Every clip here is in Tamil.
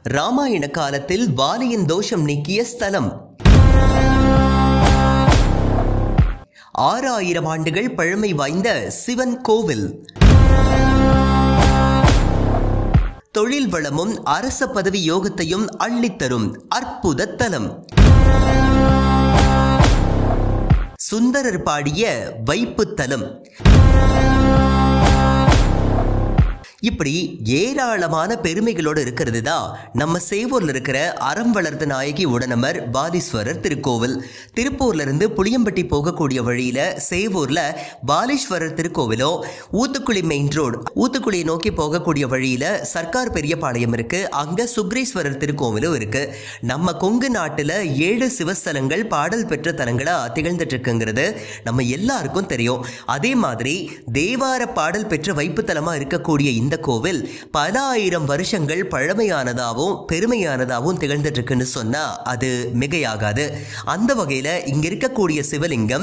ராமாயண காலத்தில் வாலியின் தோஷம் நீக்கிய ஸ்தலம். 6000 ஆண்டுகள் பழமை வாய்ந்த சிவன் கோவில். தொழில் வளமும் அரச பதவி யோகத்தையும் அள்ளித்தரும் அற்புத தலம். சுந்தரர் பாடிய வைப்பு தலம். இப்படி ஏராளமான பெருமைகளோடு இருக்கிறது தான் நம்ம சேவூர்ல இருக்கிற அறம் வளர்த்த நாயகி உடனமர் பாலீஸ்வரர் திருக்கோவில். திருப்பூர்ல இருந்து புளியம்பட்டி போகக்கூடிய வழியில சேவூர்ல பாலீஸ்வரர் திருக்கோவிலோ, ஊத்துக்குளி மெயின் ரோடு ஊத்துக்குளியை நோக்கி போகக்கூடிய வழியில சர்க்கார் பெரியபாளையம் இருக்கு, அங்க சுக்ரீஸ்வரர் திருக்கோவிலும் இருக்கு. நம்ம கொங்கு நாட்டுல 7 சிவஸ்தலங்கள் பாடல் பெற்ற தலங்களா திகழ்ந்துட்டு இருக்குங்கிறது நம்ம எல்லாருக்கும் தெரியும். அதே மாதிரி தேவார பாடல் பெற்ற வைப்பு தலமா இருக்கக்கூடிய இந்த கோவில் பல ஆயிரம் வருஷங்கள் பழமையானதாகவும் பெருமையானதாகவும் திகழ்ந்துட்டு இருக்குன்னு சொன்னா அது மிகையாகாது. அந்த வகையில இங்க இருக்கக்கூடிய சிவலிங்கம்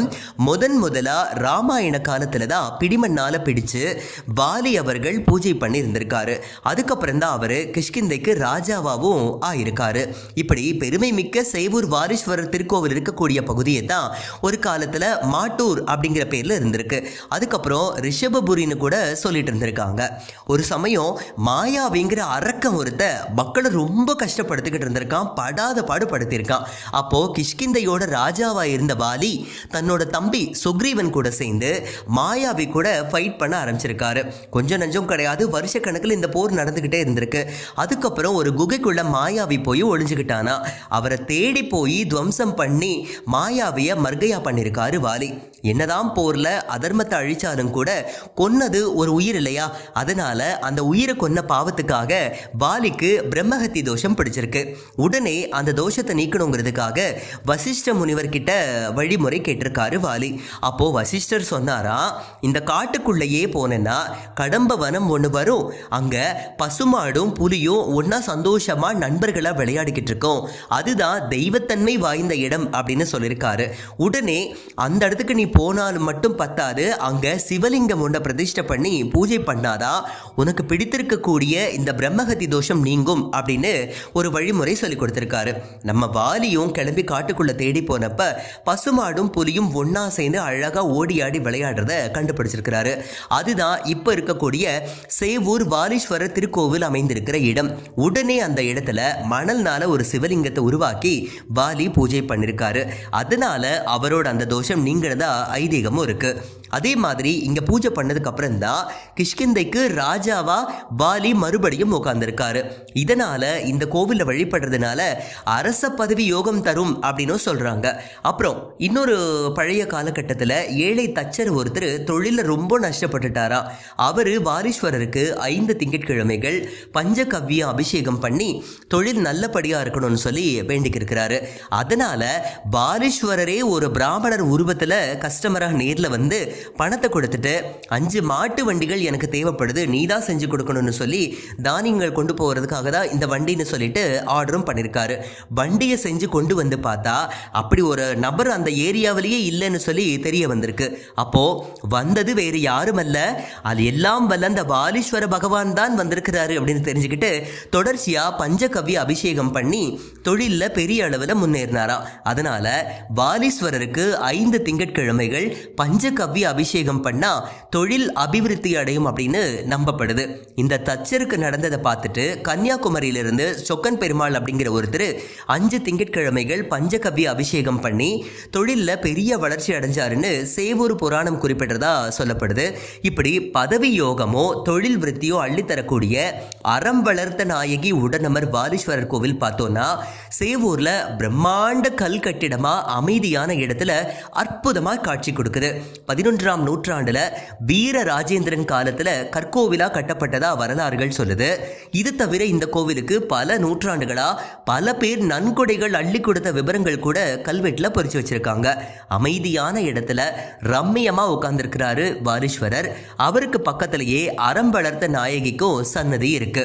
முதலா ராமாயண காலத்துல தான் பிடிமண்ணால பிடிச்சு வாலி அவர்கள் பூஜை பண்ணி இருந்திருக்காரு. அதுக்கப்புறம் தான் அவரு கிஷ்கிந்தைக்கு ராஜாவாகவும் ஆயிருக்காரு. இப்படி பெருமை மிக்க சேவூர் வாலீஸ்வரர் திருக்கோவில் இருக்கக்கூடிய பகுதியை தான் ஒரு காலத்துல மாட்டூர் அப்படிங்கிற பேர்ல இருந்திருக்கு. அதுக்கப்புறம் ரிஷபபுரின்னு கூட சொல்லிட்டு இருந்திருக்காங்க. ஒரு சமயம் மாயாவிங்கிற அரக்கன் ஒருத்த மக்களை ரொம்ப கஷ்டப்படுத்திக்கிட்டு இருந்திருக்கான், படாத பாடுபடுத்தியிருக்கான். அப்போ கிஷ்கிந்தையோட ராஜாவா இருந்த வாலி தன்னோட தம்பி சுக்ரீவன் கூட சேர்ந்து மாயாவி கூட ஃபைட் பண்ண ஆரம்பிச்சிருக்காரு. கொஞ்சம் நஞ்சம் கிடையாது, வருஷ கணக்கில் இந்த போர் நடந்துகிட்டே இருந்திருக்கு. அதுக்கப்புறம் ஒரு குகைக்குள்ள மாயாவி போய் ஒளிஞ்சுக்கிட்டானா. அவரை தேடி போய் துவம்சம் பண்ணி மாயாவிய மர்கையா பண்ணிருக்காரு வாலி. என்னதான் போர்ல அதர்மத்தை அழிச்சாலும் கூட கொன்னது ஒரு உயிர் இல்லையா, அதனால அந்த உயிரை கொன்ன பாவத்துக்காக வாலிக்கு பிரம்மஹத்தி தோஷம் பிடிச்சிருக்கு. உடனே அந்த தோஷத்தை நீக்கணுங்கிறதுக்காக வசிஷ்ட முனிவர் கிட்ட வழிமுறை கேட்டிருக்காரு வாலி. அப்போ வசிஷ்டர் சொன்னாரா, இந்த காட்டுக்குள்ளேயே போனேன்னா கடம்ப வனம் ஒன்று வரும், அங்க பசுமாடும் புலியும் ஒன்னா சந்தோஷமா நண்பர்களா விளையாடிக்கிட்டு இருக்கோம், அதுதான் தெய்வத்தன்மை வாய்ந்த இடம் அப்படின்னு சொல்லியிருக்காரு. உடனே அந்த இடத்துக்கு நீ போனாலும் மட்டும் பத்தாது, அங்க சிவலிங்கம் ஒன்றை பிரதிஷ்டை பண்ணி பூஜை பண்ணாதான் உனக்கு பிடித்திருக்கக்கூடிய இந்த பிரம்மஹத்தி தோஷம் நீங்கும் அப்படின்னு ஒரு வழிமுறை சொல்லி கொடுத்திருக்காரு. நம்ம வாலியும் கிளம்பி காட்டுக்குள்ள தேடி போனப்ப பசுமாடும் புலியும் ஒன்னா சேர்ந்து அழகா ஓடி ஆடி விளையாடுறத கண்டுபிடிச்சிருக்கிறாரு. அதுதான் இப்ப இருக்கக்கூடிய சேவூர் வாலீஸ்வரர் திருக்கோவில் அமைந்திருக்கிற இடம். உடனே அந்த இடத்துல மணல்னால ஒரு சிவலிங்கத்தை உருவாக்கி வாலி பூஜை பண்ணிருக்காரு. அதனால அவரோட அந்த தோஷம் நீங்கிறதா ஐதீகமும் இருக்கு. அதே மாதிரி இங்க பூஜை பண்ணதுக்கு அப்புறம் தான் கிஷ்கிந்தைக்கு ராஜாவா வாலி மறுபடியும் உட்கார்ந்திருக்காரு. இதனால இந்த கோவில வழிபடுறதுனால அரச பதவி யோகம் தரும் அப்படின்னு சொல்றாங்க. அப்புறம் இன்னொரு பழைய காலகட்டத்தில் ஏழை தச்சர் ஒருத்தர் தொழில ரொம்ப நஷ்டப்பட்டுட்டாரா. அவரு வாலீஸ்வரருக்கு 5 திங்கட்கிழமைகள் பஞ்சகவ்ய அபிஷேகம் பண்ணி தொழில் நல்லபடியா இருக்கணும்னு சொல்லி வேண்டிக்கிருக்கிறாரு. அதனால வாலீஸ்வரரே ஒரு பிராமணர் உருவத்துல கஸ்டமரா நேர்ல வந்து பணத்தை கொடுத்துட்டு 5 மாட்டு வண்டிகள் எனக்கு தேவைப்படுது, நீ தான் செஞ்சு கொடுக்கணும்னு சொல்லி தானியங்கள் கொண்டு போகிறதுக்காக தான் இந்த வண்டின்னு சொல்லிட்டு ஆர்டரும் பண்ணியிருக்காரு. வண்டியை செஞ்சு கொண்டு வந்து பார்த்தா அப்படி ஒரு நபர் அந்த ஏரியாவிலேயே இல்லைன்னு சொல்லி தெரிய வந்திருக்கு. அப்போ வந்தது வேறு யாரும் அல்ல, அது எல்லாம் வல்ல அந்த வாலீஸ்வர பகவான் தான் வந்திருக்கிறாரு அப்படின்னு தெரிஞ்சுக்கிட்டு தொடர்ச்சியா பஞ்சகவ்ய அபிஷேகம் பண்ணி தொழில்ல பெரிய அளவில் முன்னேறினாராம். அதனால வாலீஸ்வரருக்கு 5 திங்கட்கிழமைகள் பஞ்சகவ்ய அபிஷேகம் பண்ணா தொழில் அபிவிருத்தி அடையும் அப்படின்னு நம்பப்படுது. இந்த தச்சருக்கு நடந்ததை பார்த்துட்டு கன்னியாகுமரியிலிருந்து சொக்கன் பெருமாள் அப்படிங்கிற ஒருத்தர் 5 திங்கட்கிழமைகள் பஞ்சகவ்ய அபிஷேகம் பண்ணி தொழில்ல பெரிய வளர்ச்சி அடைஞ்சாருன்னு சேவூர் புராணம் குறிப்பிட்டதா சொல்லப்படுது. இப்படி பதவி யோகமோ தொழில் விருத்தியோ அள்ளித்தரக்கூடிய அறம் வளர்த்த நாயகி உடனமர் வாலீஸ்வரர் கோவில் பார்த்தோம்னா சேவூர்ல பிரம்மாண்ட கல் கட்டிடமா அமைதியான இடத்துல அற்புதமா காட்சி கொடுக்குது. 11ஆம் நூற்றாண்டுல வீர ராஜேந்திரன் காலத்துல கற்கோவிலா கட்டப்பட்டதா வரலாறுகள் சொல்லுது. இது தவிர இந்த கோவிலுக்கு பல நூற்றாண்டுகளா பல பேர் நன்கொடைகள் அள்ளி கொடுத்த விவரங்கள் கூட கல்வெட்டுல பொறிச்சு வச்சிருக்காங்க. அமைதியான இடத்துல ரம்மியமா உட்கார்ந்திருக்கிறாரு வாலீஸ்வரர். அவருக்கு பக்கத்திலேயே அறம் வளர்த்த நாயகிக்கும் சன்னதி இருக்கு.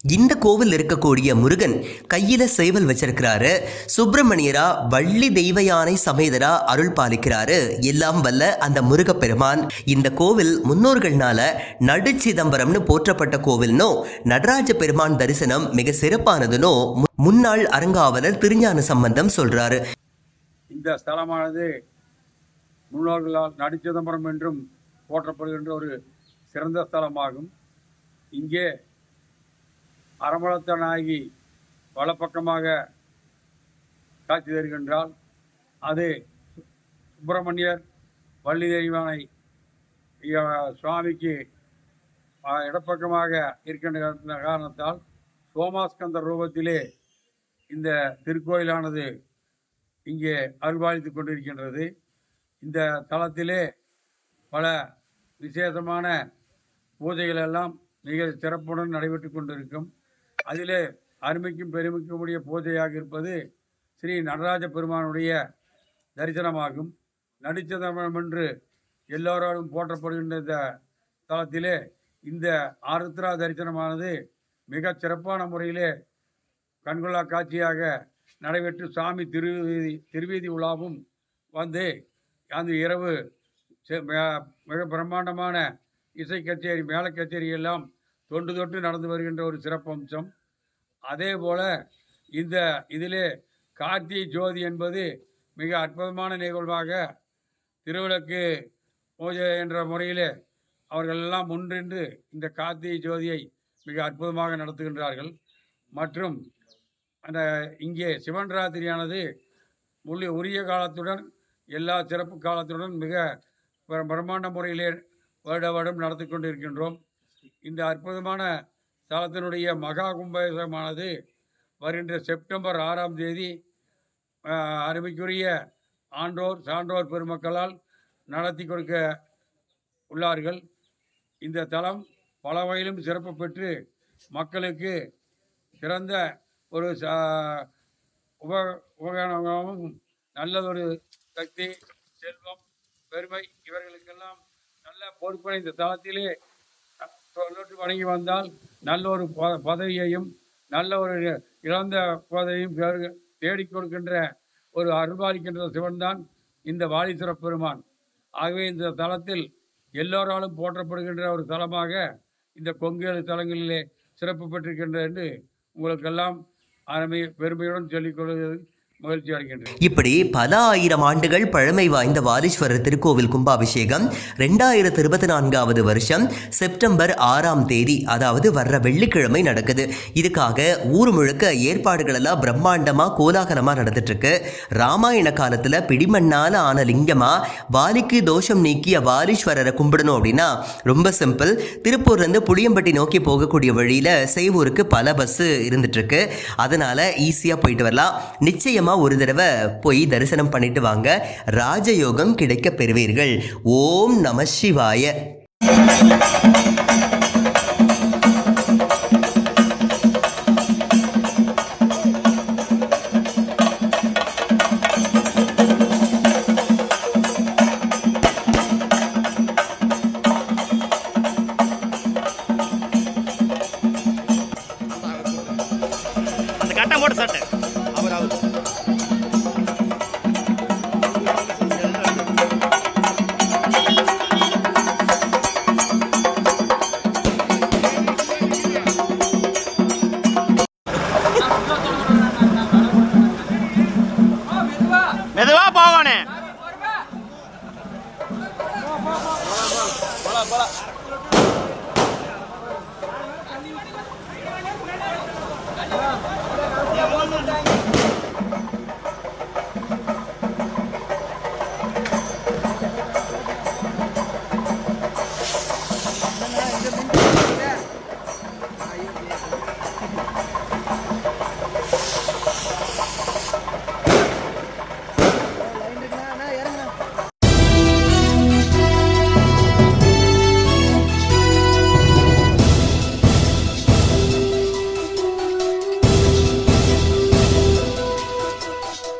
இந்த கோவில் இருக்கக்கூடிய முருகன் கையில சேவல் வச்சிருக்கிறாரு. சுப்பிரமணியரா வள்ளி தெய்வ யானை சமேதரா அருள் பாலிக்கிறாரு. எல்லாம் வல்ல அந்த முருகப்பெருமான். இந்த கோவில் முன்னோர்கள்னால நடு சிதம்பரம்னு போற்றப்பட்ட கோவில்னோ நடராஜ பெருமான் தரிசனம் மிக சிறப்பானதுனோ முன்னாள் அறங்காவலர் திருஞான சம்பந்தம் சொல்றாரு. இந்த ஸ்தலமானது முன்னோர்களால் நடு சிதம்பரம் என்றும் போற்றப்படுகின்ற ஒரு சிறந்த ஸ்தலமாகும். இங்கே அரம்பலத்தநாயகி வலப்பக்கமாக காட்சி தருகின்றால் அது சுப்பிரமணியர் வள்ளி தெய்வானை சுவாமிக்கு இடப்பக்கமாக இருக்கின்ற காரணத்தால் சோமாஸ்கந்தர் ரூபத்திலே இந்த திருக்கோயிலானது இங்கே அருள்பாலித்து கொண்டிருக்கின்றது. இந்த தலத்திலே பல விசேஷமான பூஜைகள் எல்லாம் மிக சிறப்புடன் நடைபெற்று கொண்டிருக்கும். அதிலே அருமைக்கும் பெருமைக்கும் உடைய பூஜையாக இருப்பது ஸ்ரீ நடராஜ பெருமானுடைய தரிசனமாகும். நடுச்சிதம்பரம் என்று எல்லோராலும் போற்றப்படுகின்ற இந்த தலத்திலே இந்த ஆருத்ரா தரிசனமானது மிக சிறப்பான முறையிலே கண்கொள்ளா காட்சியாக நடைபெற்று சாமி திருவீதி உலாவும் வந்து அந்த இரவு மிக பிரம்மாண்டமான இசை கச்சேரி மேள கச்சேரி எல்லாம் தொன்று தொட்டு நடந்து வருகின்ற ஒரு சிறப்பம்சம். அதே போல் இதிலே கார்த்திகை ஜோதி என்பது மிக அற்புதமான நிகழ்வாக திருவிளக்கு பூஜை என்ற முறையிலே அவர்கள் எல்லாம் முன்னின்று இந்த கார்த்திகை ஜோதியை மிக அற்புதமாக நடத்துகின்றார்கள். மற்றும் அந்த இங்கே சிவன் ராத்திரியானது உரிய காலத்துடன் எல்லா சிறப்பு காலத்துடன் மிக பிரம்மாண்ட முறையிலே வருடம் நடத்தி கொண்டிருக்கின்றோம். இந்த அற்புதமான தலத்தினுடைய மகா கும்பாபிஷேகமானது வருகின்ற செப்டம்பர் 6ஆம் தேதி அருமைக்குரிய ஆன்றோர் சான்றோர் பெருமக்களால் நடத்தி கொடுக்க உள்ளார்கள். இந்த தலம் பல வகையிலும் சிறப்பு பெற்று மக்களுக்கு சிறந்த ஒரு உபகரணமாகவும் நல்லதொரு சக்தி செல்வம் பெருமை இவர்களுக்கெல்லாம் நல்ல பொறுப்பை இந்த தளத்திலே வணங்கி வந்தால் நல்ல ஒரு பதவியையும் நல்ல ஒரு இழந்த பதவியும் தேடிக் கொடுக்கின்ற ஒரு அருள்பாலிக்கின்ற சிவன்தான் இந்த வாலீஸ்வர பெருமான். ஆகவே இந்த தலத்தில் எல்லோராலும் போற்றப்படுகின்ற ஒரு தலமாக இந்த கொங்கேறு தலங்களிலே சிறப்பு பெற்றிருக்கின்ற என்று உங்களுக்கெல்லாம் பெருமையுடன் சொல்லிக் கொள்வது மகிழ்ச்சி அடைகின்றேன். இப்படி பல ஆயிரம் ஆண்டுகள் பழமை வாய்ந்த வாலீஸ்வரர் திருக்கோவில் கும்பாபிஷேகம் 2024 வருஷம் செப்டம்பர் 6ஆம் தேதி அதாவது வர்ற வெள்ளிக்கிழமை நடக்குது. இதுக்காக ஊர் முழுக்க ஏற்பாடுகள் எல்லாம் பிரம்மாண்டமா கோலாகலமா நடந்துட்டு இருக்கு. ராமாயண காலத்துல பிடிமண்ணால ஆன லிங்கமா வாலிக்கு தோஷம் நீக்கிய வாலீஸ்வரரை கும்பிடணும் அப்படின்னா ரொம்ப சிம்பிள். திருப்பூர்ல இருந்து புளியம்பட்டி நோக்கி போகக்கூடிய வழியில சேவூருக்கு பல பஸ் இருந்துட்டு இருக்கு. அதனால ஈஸியா போயிட்டு வரலாம். நிச்சயம் ஒரு தடவை போய் தரிசனம் பண்ணிட்டு வாங்க. ராஜயோகம் கிடைக்க பெறுவீர்கள். ஓம் நம சிவாய.